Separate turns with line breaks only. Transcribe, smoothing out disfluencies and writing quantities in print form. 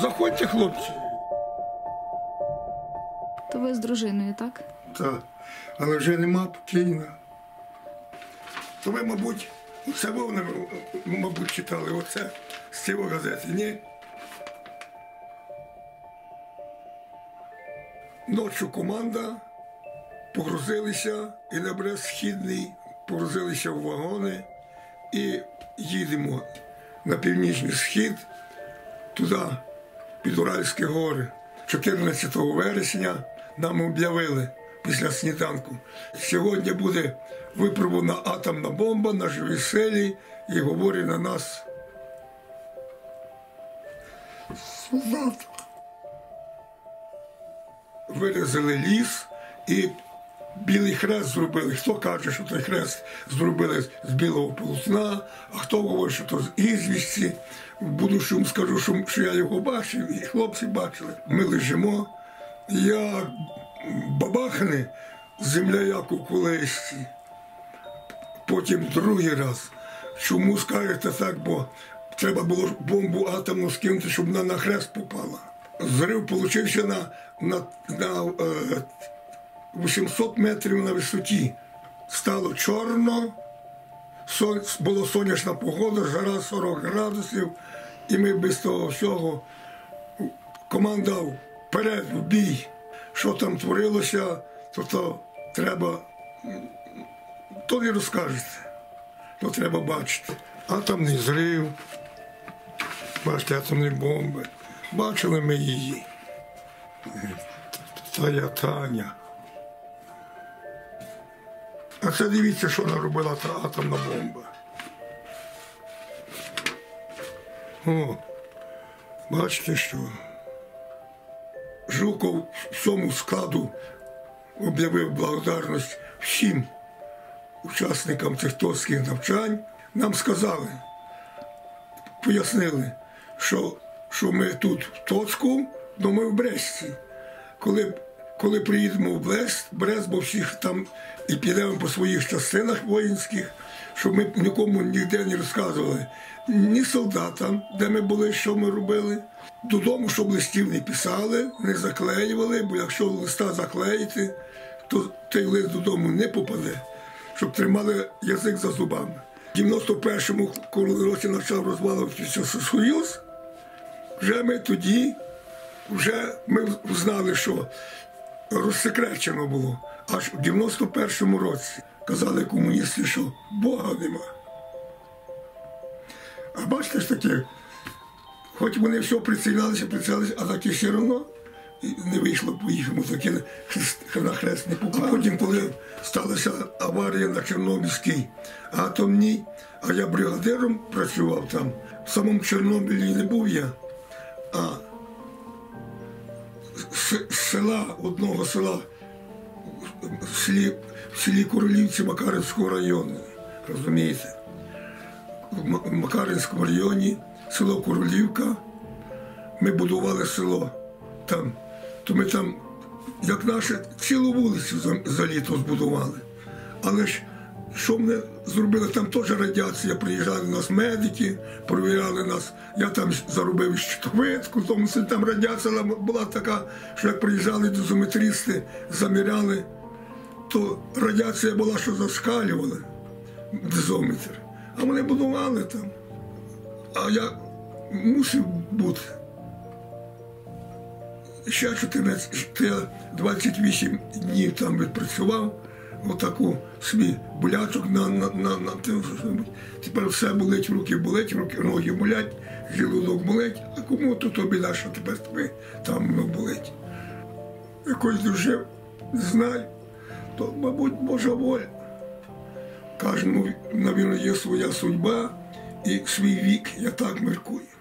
Заходьте, хлопці.
То ви з дружиною, так?
Так, але вже нема покійна. То ви, мабуть, це ви, мабуть, читали оце з цієї газети, ні? Ночі команда погрузилися і на Брест-Східний, погрузилися в вагони і їдемо на північний схід, туди, під Уральські гори. 14 вересня нам об'явили після сніданку. Сьогодні буде випробувана атомна бомба на живій силі і говорить на нас солдат. Вирізали ліс і білий хрест зробили. Хто каже, що той хрест зробили з білого полотна, а хто говорить, що то з ізвісті. Буду шум, скажу, що я його бачив, і хлопці бачили. Ми лежимо, я бабахне, земля як у колисці. Потім другий раз. Чому скажете так, бо треба було бомбу атомну скинути, щоб вона на хрест попала. Зрив получився на 800 метрів на висоті. Стало чорно, була сонячна погода, жара 40 градусів, і ми без того всього, команда вперед, в бій. Що там творилося, то треба, то не розкажете, то треба бачити. Атомний зрив, бачите, атомні бомби. Бачили ми її. Таня. А це дивіться, що наробила та атомна бомба. О, бачите, що Жуков всьому складу об'явив благодарність всім учасникам цих тотських навчань. Нам сказали, пояснили, що ми тут в Тоцьку, але ми в Бресті. Коли приїдемо в Брест, бо всіх там і підемо по своїх частинах воїнських, щоб ми нікому ніде не розказували, ні солдатам, де ми були, що ми робили. Додому, щоб листів не писали, не заклеювали, бо якщо листа заклеїти, то той лист додому не попаде, щоб тримали язик за зубами. В 91-му, коли році почав розвалюватися Союз, вже ми тоді, ми знали, що розсекречено було. Аж в 91-му році казали комуністи, що Бога нема. А бачите ж таке, хоч вони все прицілялися, а таки все одно не вийшло по-їхньому, таке на хрест не попали. А потім, коли сталася аварія на Чорнобильській атомній, а я бригадиром працював там, в самому Чорнобилі не був я, а одного села в селі Королівці Макарівського району, розумієте? В Макарівському районі, село Королівка, ми будували село там. То ми там, як наше, цілу вулицю за літо збудували. Але ж, що ми зробили, там теж радіація, приїжджали нас медики, перевіряли нас, я там заробив щитовидку, тому що там радіація була така, що як приїжджали дозометристи, заміряли, то радіація була, що зашкалювали дозометр. А вони будували там. А я мусив бути. Ще 28 днів там відпрацював, отаку собі болячок на тепер все болить, руки болить, ноги болять, желудок болить, а кому тут біда, що тепер там болить. Якось дружив, не знаю, то, мабуть, Божа воля. Кожному, мабуть, є своя судьба і свій вік, я так міркую.